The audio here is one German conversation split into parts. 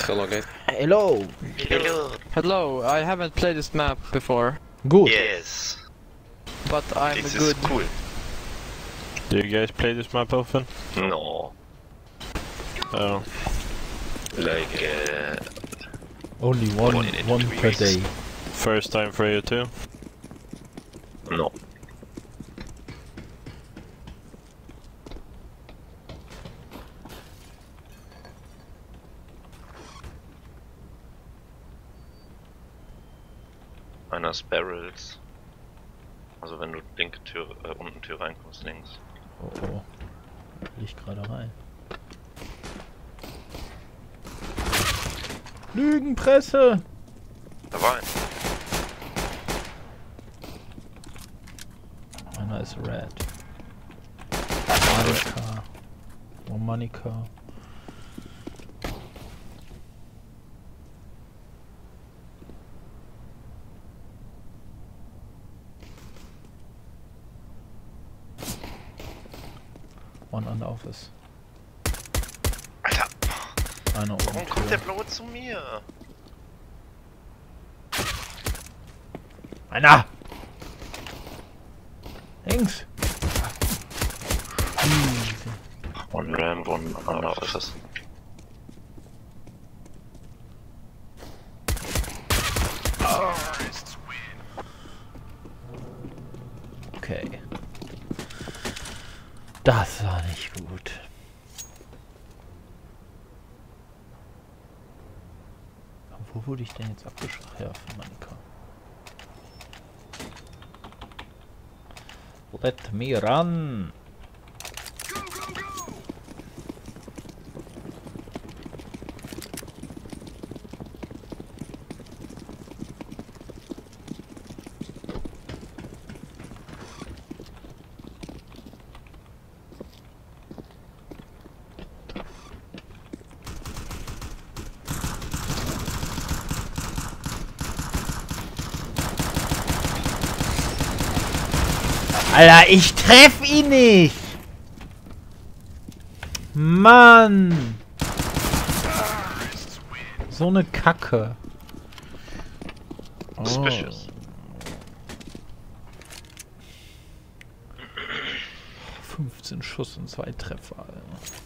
Hello, guys. Hello. Hello. Hello, I haven't played this map before, Good. Yes. but I'm This good. is cool. Do you guys play this map often? No. Oh. Like, Only one in one 2 per weeks. day. First time for you too? no. Eines Barrels. Also wenn du linke Tür, unten Tür reinkommst, links. Oh oh. Da will ich gerade rein. Lügenpresse! Da war ein. Einer ist red. Monika. Oh Monika. One on the office. Alter, Einer oben. warum kommt der Blaue zu mir? Einer! Links! One ramp, one under office. Okay. Das war nicht gut. Aber wo wurde ich denn jetzt abgeschlagen? Ja, von Monika. Let me run! Alter, ich treff ihn nicht! Mann! So eine Kacke. Oh. Suspicious. 15 Schuss und 2 Treffer, Alter.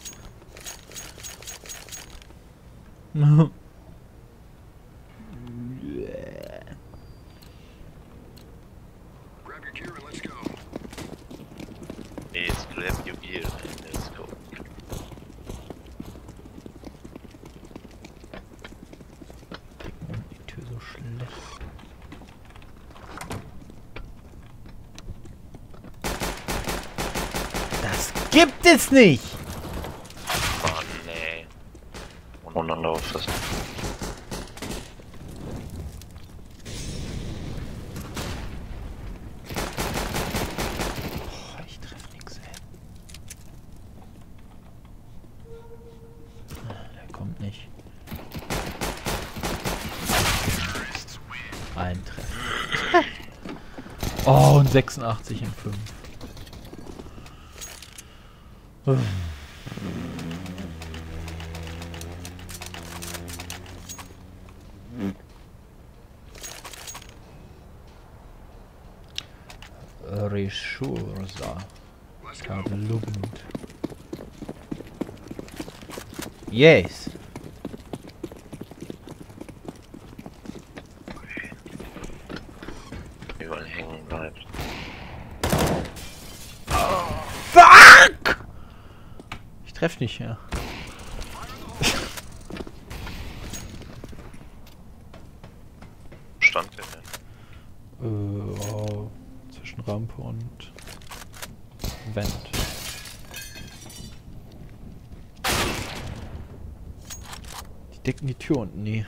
Jetzt grab your gear and let's go. Die Tür so schlecht. Das gibt es nicht! Mann, nee. One under office. Boah, ich treff nix, ey. Der kommt nicht. Ein Treffer. Oh, und 86 in 5. Resursa. Kabelugend. Yes. Überall hängen bleibt. Fuck! Ich treff nicht, ja. Stand der denn? Oh, zwischen Rampe und Vent. Die decken die Tür unten nie.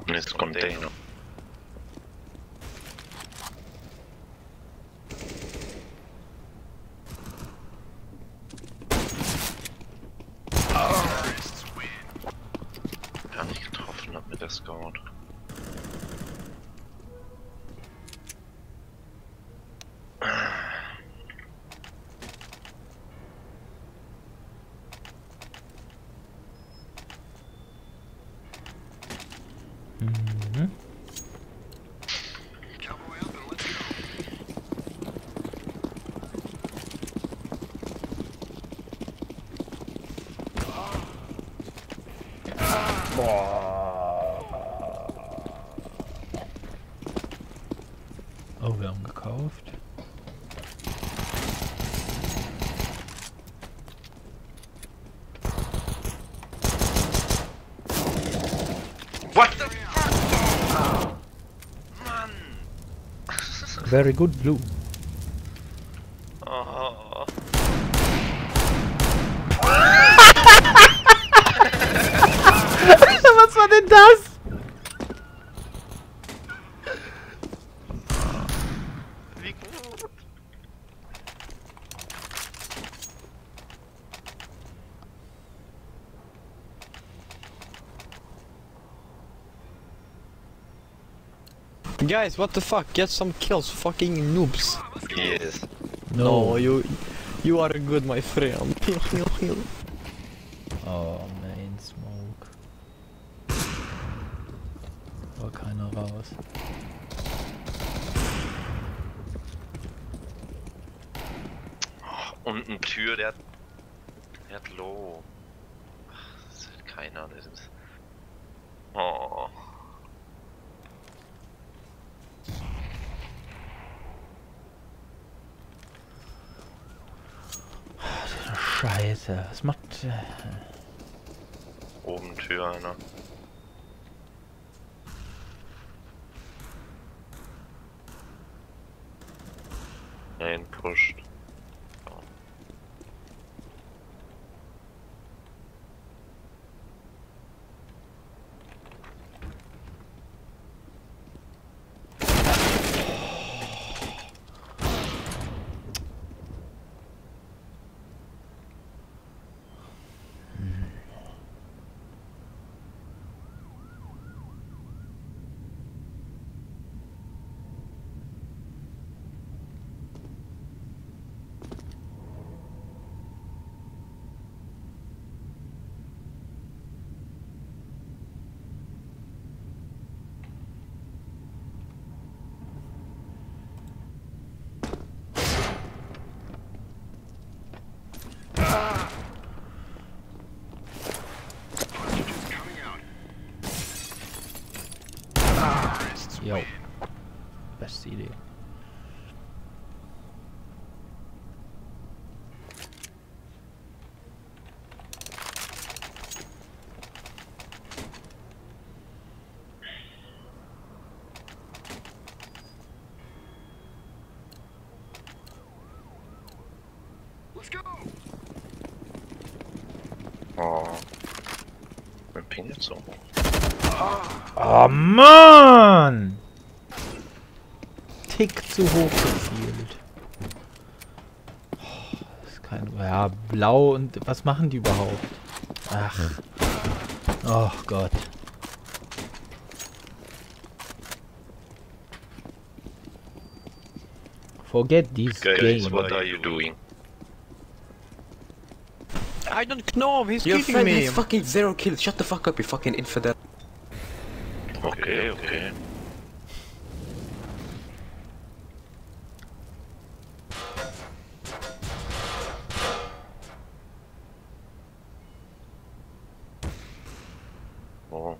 Und jetzt Container. Gar nicht getroffen hat mit der Scout. Mhm. Oh, wir haben gekauft. What the fuck? Mann! Very good, Blue. Oh. Was war denn das? Wie gut! Guys, what the fuck? Get some kills, fucking noobs. Yes. No, you are good, my friend. Oh, Main Smoke. War keiner raus. Unten Tür, der hat Low. Ach, das ist halt keiner, das ist. Oh. Scheiße, was macht... Oben Tür einer. Nein, pusht. Jo. Beste Idee. Oh. Mein Ping jetzt so. Oh Mann! Tick zu hoch gespielt. Oh, das ist kein... Ja, blau und... Was machen die überhaupt? Ach. Oh Gott. Forget these Guys, games. what are you doing? I don't know, he's Your killing friend me. has fucking 0 kills. Shut the fuck up, you fucking infidel. Okay, okay. Oh.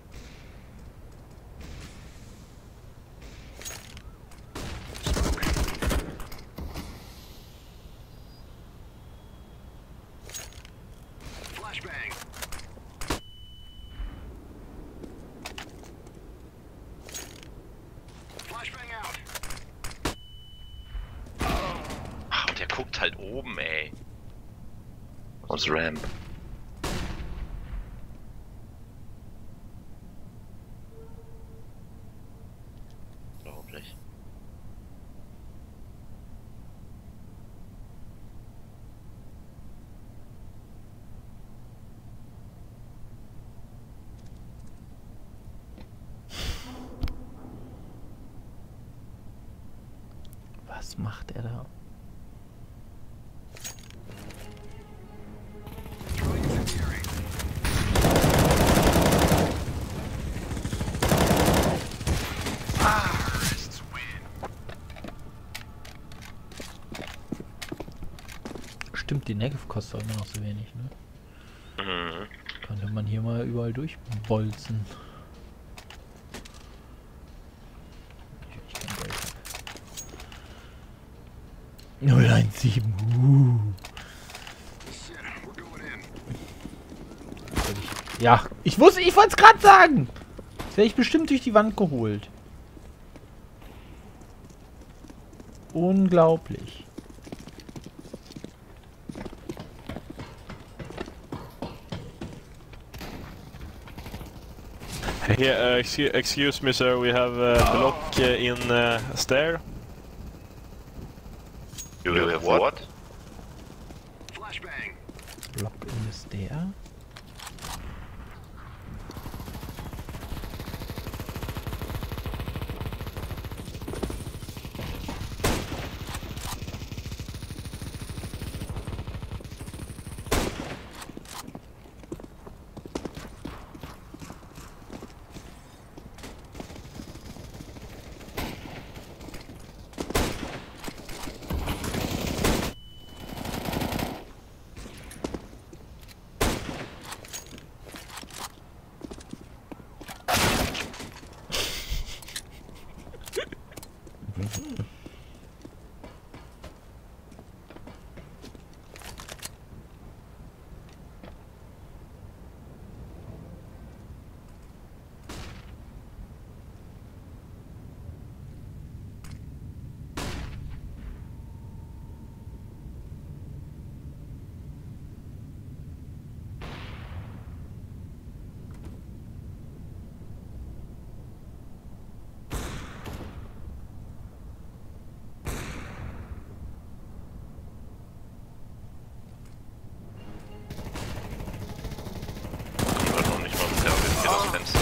Ach, und der guckt halt oben, ey. Aus Ramp. Was macht er da? Stimmt, die Negev kostet auch immer noch so wenig, ne? Mhm. Könnte man hier mal überall durchbolzen. Ich kein Geld habe. 017. Ja, ich wollte es gerade sagen. Jetzt werde ich bestimmt durch die Wand geholt. Unglaublich. Here, excuse me, sir. We have a block in stair. You have what? Block in the stair. Ich war noch nicht mal bisher auf das Fenster.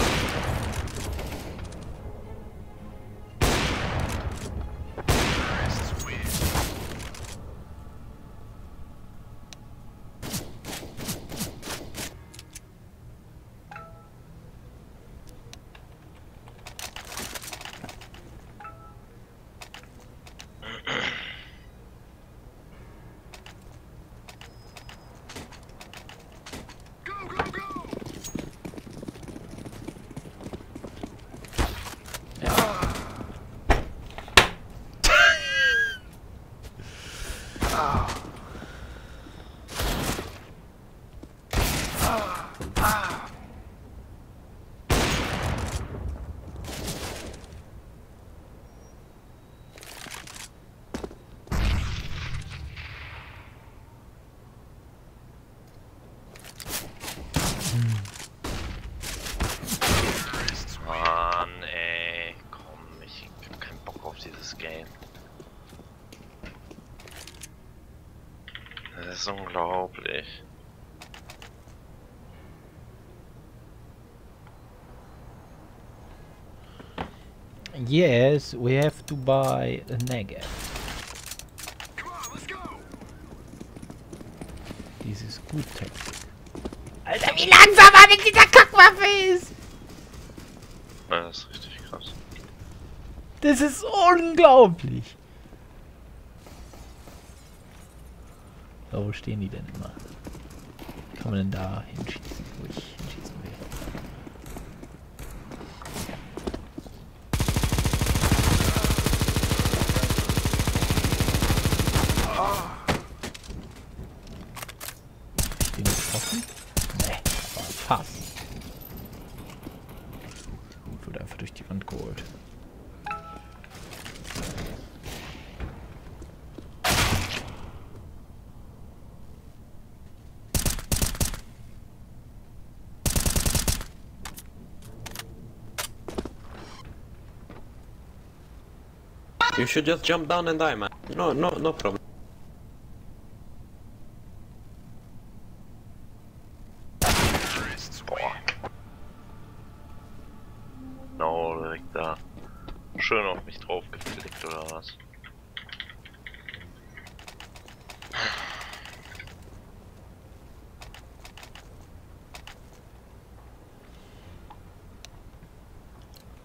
Mann, ey, komm, ich hab keinen Bock auf dieses Game. Das ist unglaublich. Yes, we have to buy a Negev. Dieses gut Taktik. Alter, wie langsam er mit dieser Kackwaffe ist! Ja, das ist richtig krass. Das ist unglaublich! So, wo stehen die denn immer? Kann man denn da hinschießen, wo ich hinschießen will? Ist die noch getroffen? Nee, das war fast. Wurde einfach durch die Wand geholt. You should just jump down and die, man. No problem. Boah. No, direkt da. Schön auf mich drauf geflickt oder was?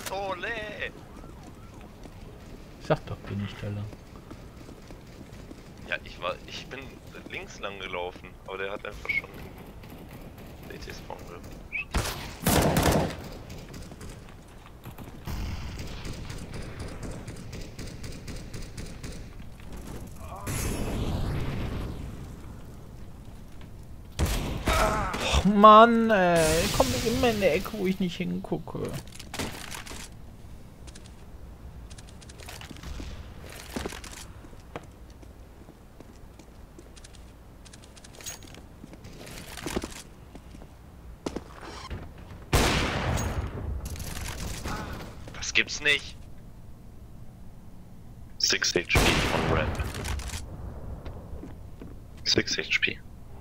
Pistole! Ich sag doch, bin ich da lang. Ja, ich bin links lang gelaufen, aber der hat einfach schon CT-Spawn geschossen. Och Mann, ey. Komm nicht immer in der Ecke, wo ich nicht hingucke. Das gibt's nicht! 6 HP on Ramp. 6 HP.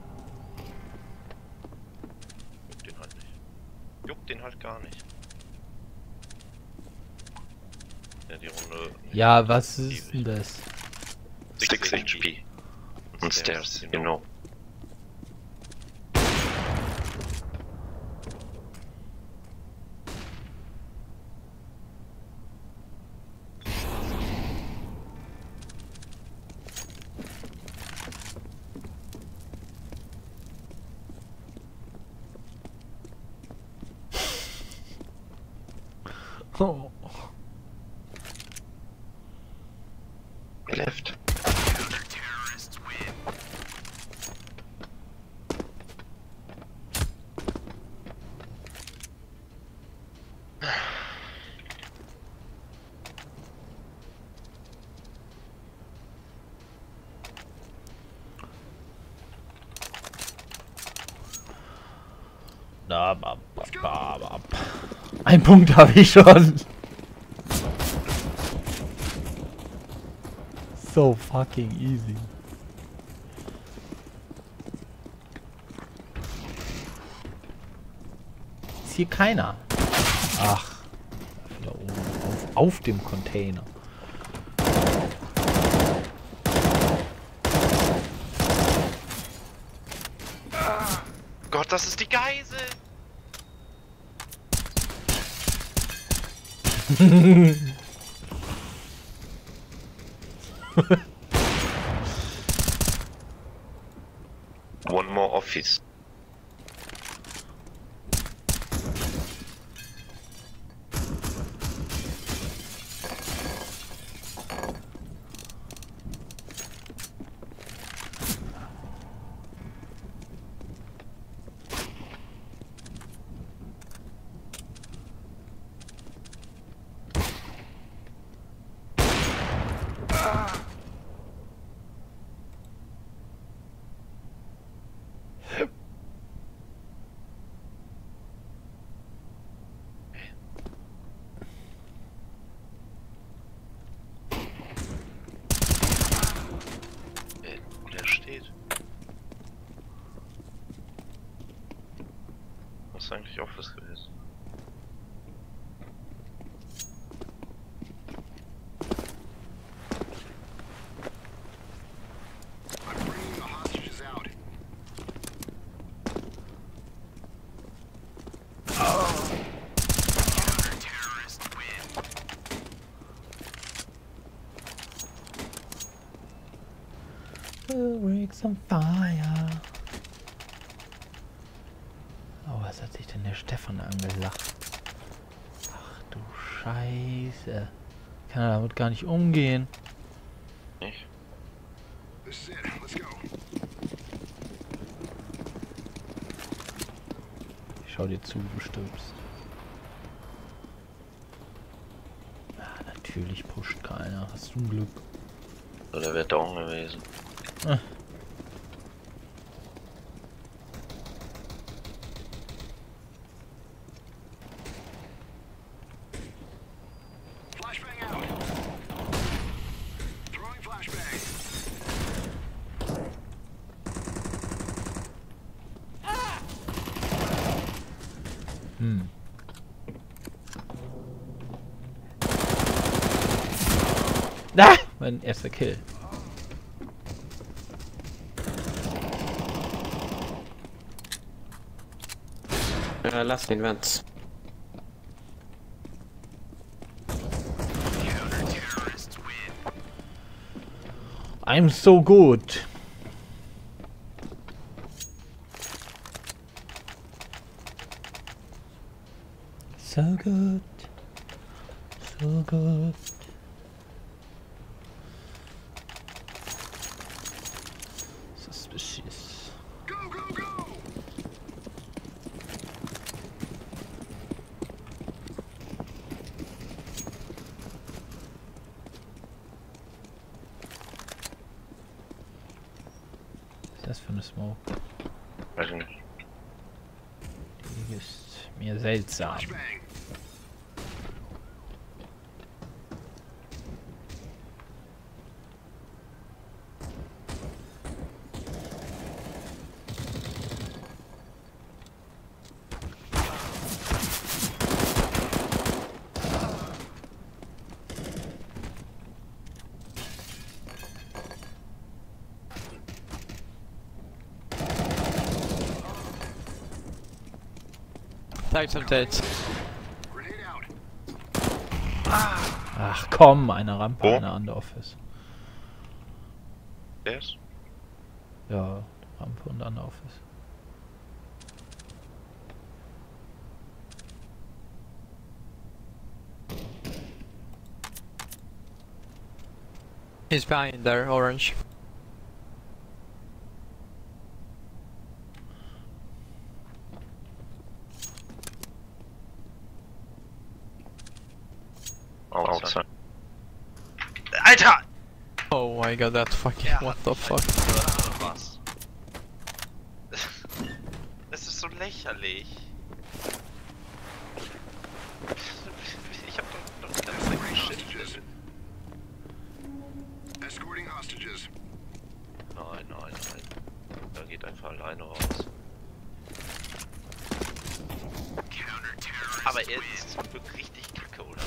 Juckt den halt nicht. Juckt den halt gar nicht. Ja, die Runde... Ja, was ist denn das? 6 HP. Und Stairs, you know. Oh. Left. Ein Punkt habe ich schon. So fucking easy. Ist hier keiner? Ach, da oben auf dem Container. Gott, das ist die Geisel! One more office. Der steht. Was ist eigentlich Office gewesen? Rigs on fire. Oh, was hat sich denn der Stefan angelacht? Ach du Scheiße. Kann er damit gar nicht umgehen. Nicht? Ich schau dir zu, du stirbst. Ja, natürlich pusht keiner. Hast du ein Glück. Oder wäre down gewesen. Ah. Ah, mein erster Kill. Lass den Vents. I'm so good. So good. So good. Suspicious. Was ist das für eine Smoke? Weiß ich nicht. Die ist mir seltsam. Thanks, some Tate. Ach komm, eine Rampe, Wo? eine Underoffice. Der ist? Ja, Rampe und Underoffice. He's behind there, orange. Outside. Alter! Oh my god, that fucking, what the fuck? Was? Das ist so lächerlich. Ich hab doch die ganze Zeit geschiftet. Nein, nein, nein. Da geht einfach alleine raus. Aber er ist zum Glück richtig kacke, oder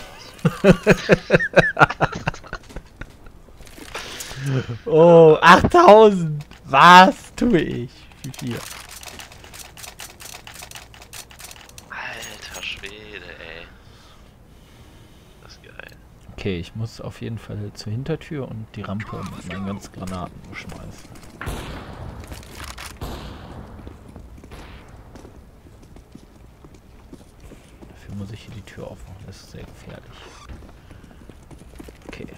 was? Oh, 8000! Was tue ich? Wie viel? Alter Schwede, ey. Das ist geil. Okay, ich muss auf jeden Fall zur Hintertür und die Rampe mit meinen ganzen Granaten schmeißen. Dafür muss ich hier die Tür aufmachen, das ist sehr gefährlich. Okay.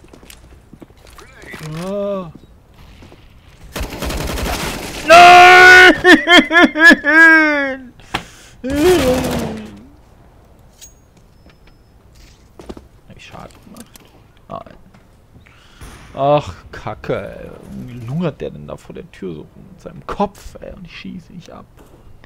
Oh. Nein! Hab ich Schaden gemacht? Nein. Ach, Kacke, ey. Wie lungert der denn da vor der Tür so rum mit seinem Kopf, ey, und ich schieße nicht ab.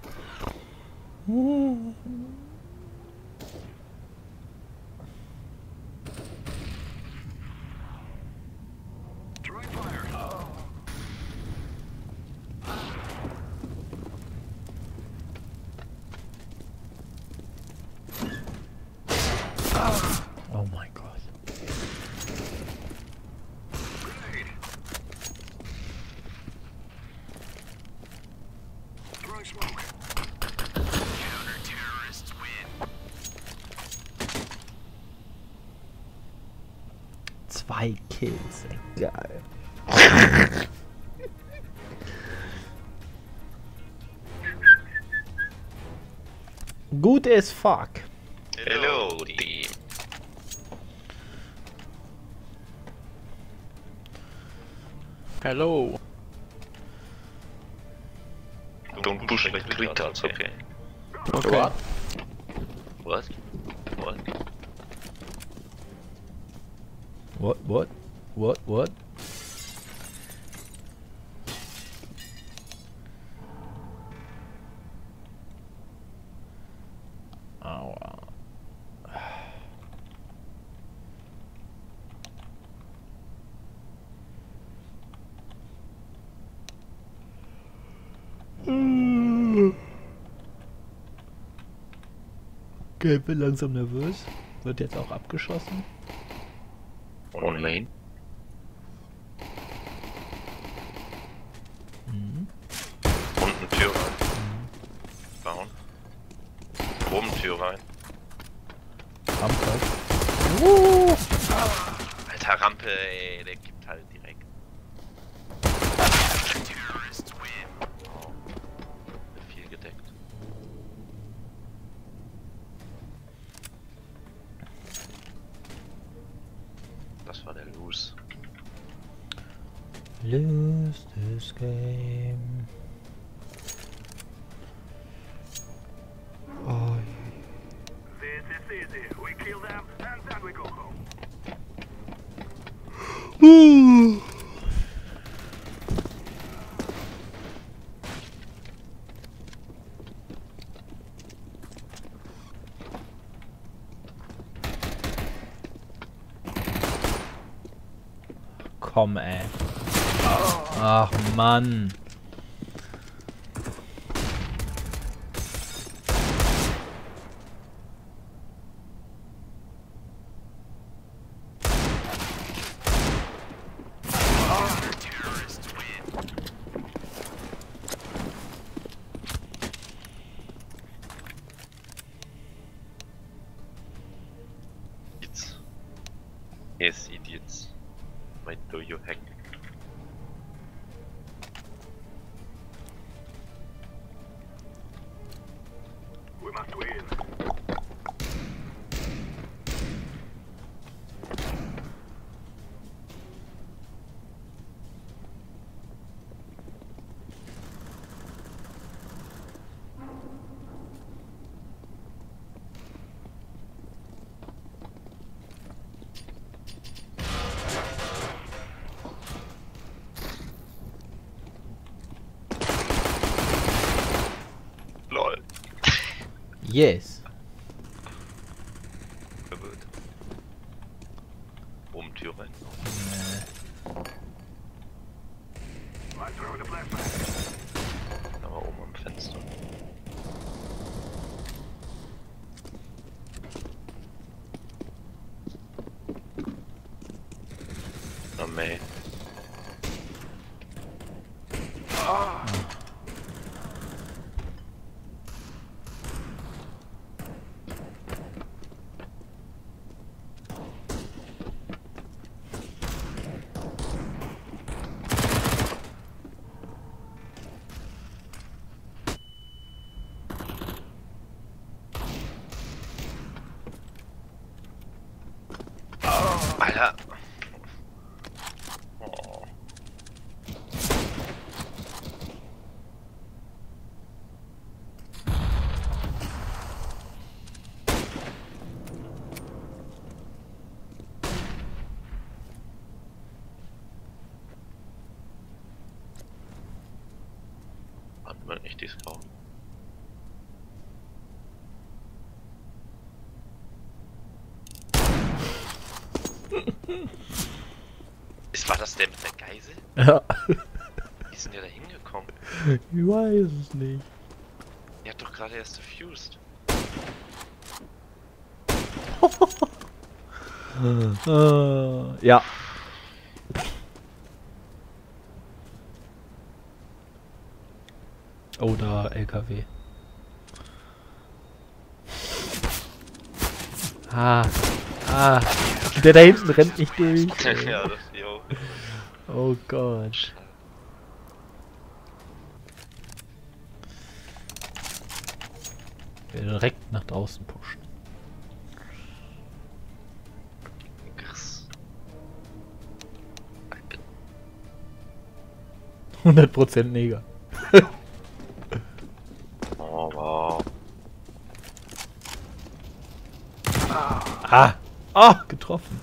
Oh mein Gott. Zwei Kills, egal. Gut as fuck. Hello, Team. Hello. Don't push like retards, okay? Okay. What? What? What? Aua. Gelb wird langsam nervös. Wird jetzt auch abgeschossen. On main. Mhm. Unten Tür. Down. Oben Tür rein. Rampe. Alter, Rampe, ey, der gibt halt direkt. Oh, wird viel gedeckt. Das war der Loose. Lose this game. Oh, This is easy. We kill them and then we go home. komm, ey. Ach, Mann. Yes, idiots. Why do you hack? We must win. LOL. Yes. Verwirrt. Oben Tür rein. Let's throw the flashbang. Aber oben am Fenster. Na meh. Alter. Oh. Hat man nicht die Spawn? War das der mit der Geisel? Ja. Wie sind wir da hingekommen? Ich weiß es nicht. Ihr habt doch gerade erst defused. Ja. Oh, da LKW. Der da hinten rennt nicht durch. Ja, das jo. Oh Gott. Wir direkt nach draußen pushen. Krass. 100% Neger. Oh, wow. Ah! Ah! Getroffen.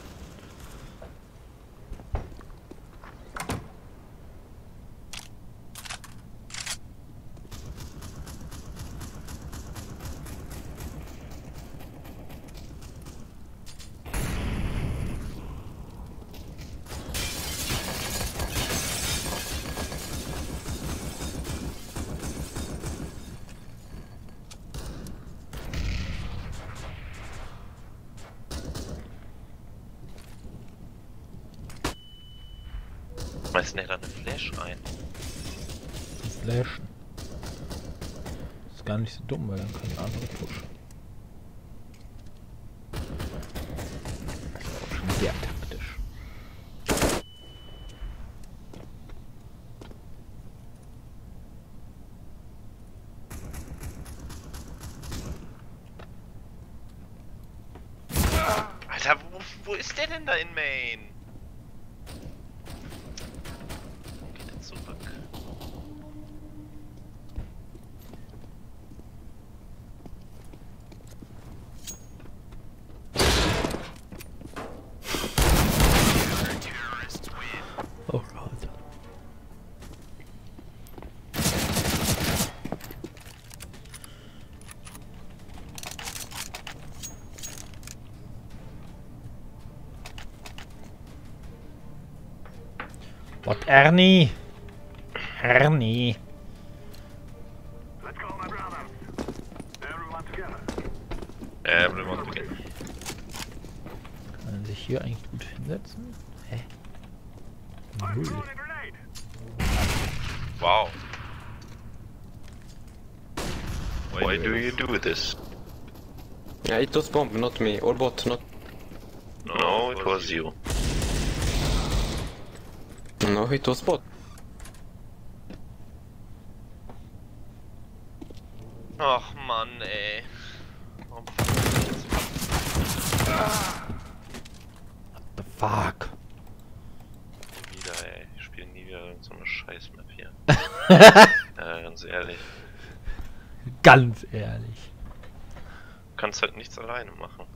Schmeißt der da eine Flash rein? Flashen. Ist gar nicht so dumm, weil dann kann der andere pushen. Wo ist der denn da in Main? Geht er zurück? Oh Gott. What, Ernie? Ernie. Let's go, my brothers. Everyone together. Everyone together. Kann man sich hier eigentlich gut hinsetzen? Hä? I'm Null. throwing a grenade. Wow. Why do you do this? Yeah, it was bomb, not me. Or bot, not... No, it was you. No, it was bot. Ach Mann, ey. Warum The fuck? nie wieder, ey? Ich spiele nie wieder so eine Scheiß-Map hier. Ganz ehrlich. Ganz ehrlich. Du kannst halt nichts alleine machen.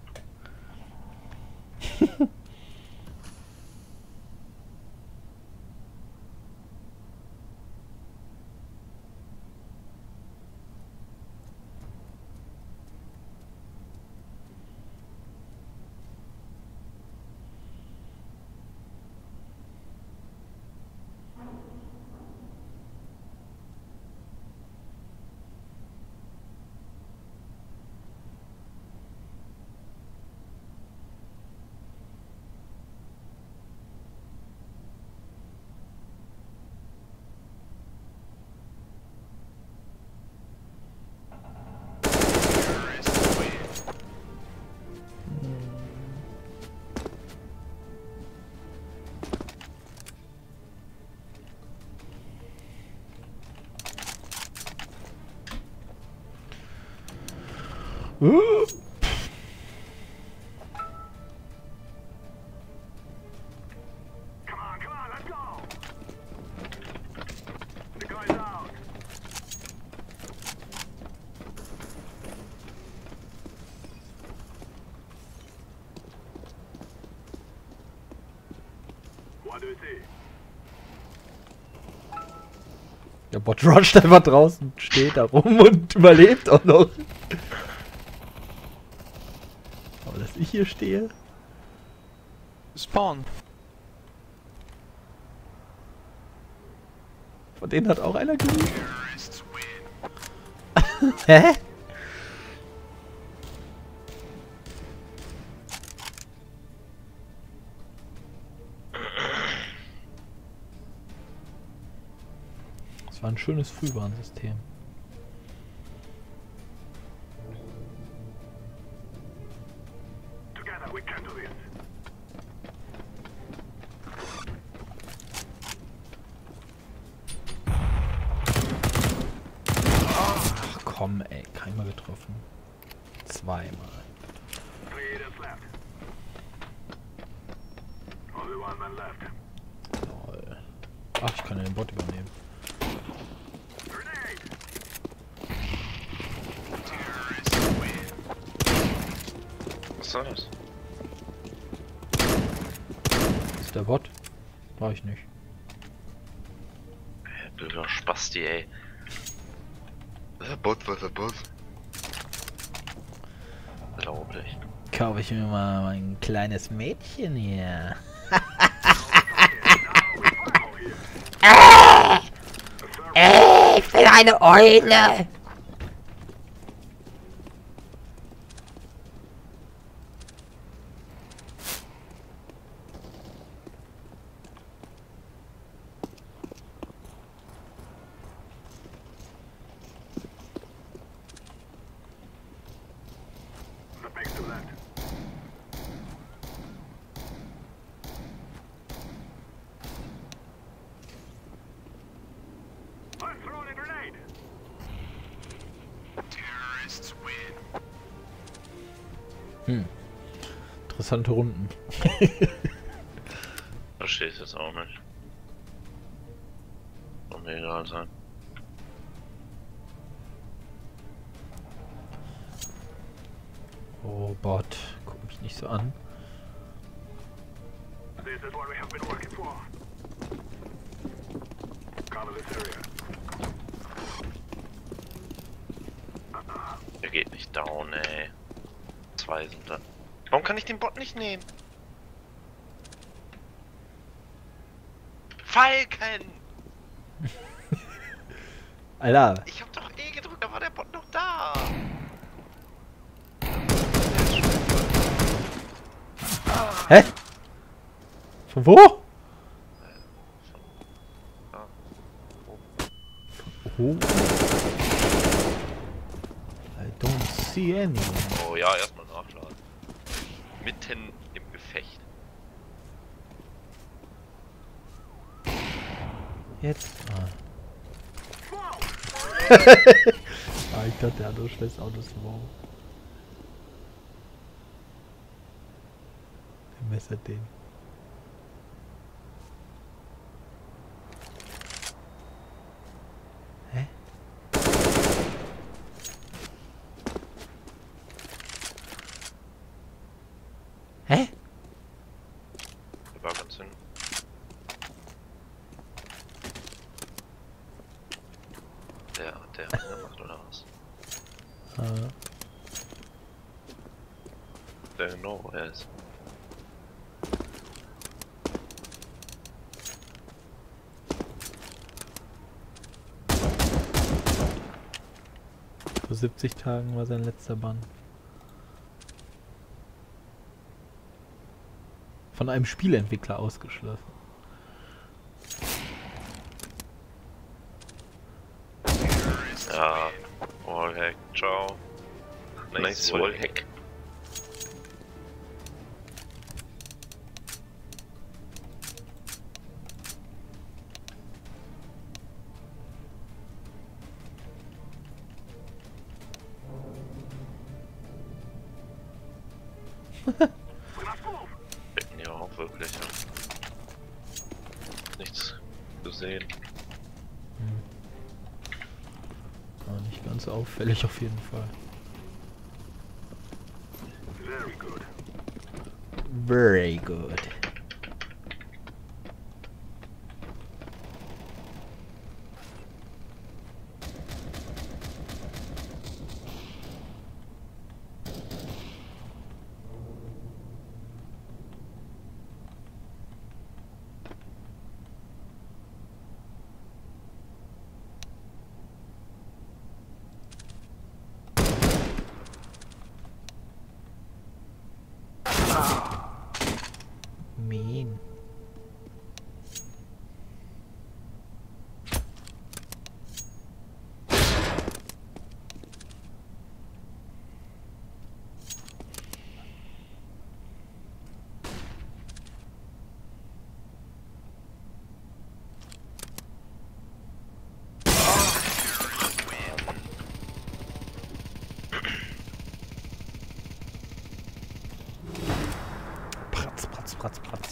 Come on, let's go. The guy's out. What do you see? Der Bot rusht einfach draußen, steht da rum und überlebt auch noch. Aber dass ich hier stehe. Spawn. Von denen hat auch einer gesehen. Hä? Das war ein schönes Frühwarnsystem. Together we can do this. Ach komm, ey, keiner getroffen. Zweimal. 3 agents left. Only one man left. Lol. Ach, ich kann ja den Bot übernehmen. Grenade! Was soll das? Ist der Bot? Brauche ich nicht. Blöder Spasti, ey. Was der Bot? Unglaublich. Kaufe ich mir mal mein kleines Mädchen hier. Ich bin eine Eule. The big two left. I'm throwing a grenade! interessante Runden. Verstehe ich jetzt auch nicht. Soll mir egal sein. Oh, Bot. Guck mich nicht so an. This is what we have been working for. Cover this area. Der geht nicht down, ey. 2 sind da. Warum kann ich den Bot nicht nehmen? Falken! Alter. Ich hab doch E gedrückt, da war der Bot noch da! Hä? Von wo? Oh. I don't see anyone. Oh ja, erstmal nachladen. Mitten im Gefecht. Jetzt. Ah. Ich dachte, der andere schmeißt Autos wow. Der messert den. Hä? Hä? Der war ganz hin. Der macht oder was? Der genau, wo er ist. Vor 70 Tagen war sein letzter Bann. Von einem Spieleentwickler ausgeschlossen. Ja, Wallhack, ciao. Nice Wallhack. Ja, auch wirklich. Ja. Nichts zu sehen. War nicht ganz auffällig auf jeden Fall. Very good. Very good. Mean. Pratz, pratz, pratz, pratz.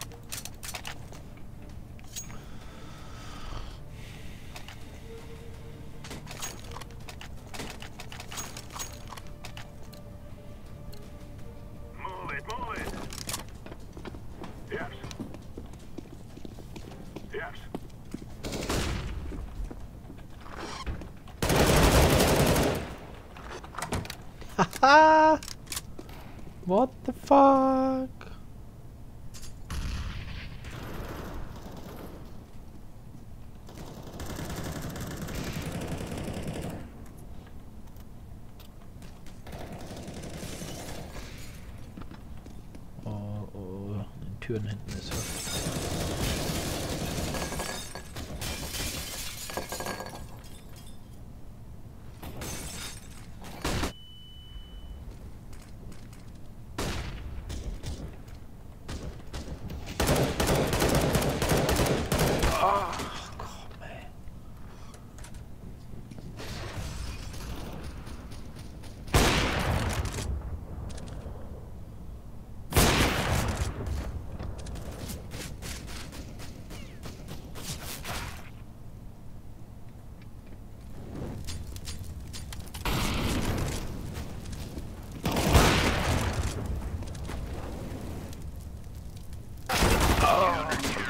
Move it, move it. Yes. Yes. Haha! What the fuck? Oh, oh, den Türen hinten ist er. Komm, ey.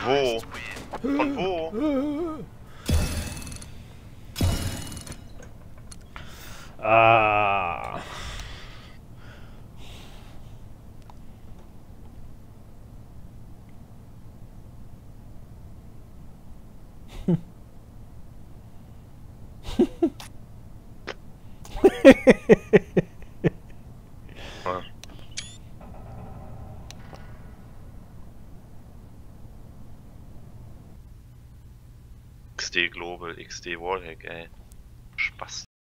Wo? Von wo? Ah. XD Global, XD Wallhack, ey. Spaß.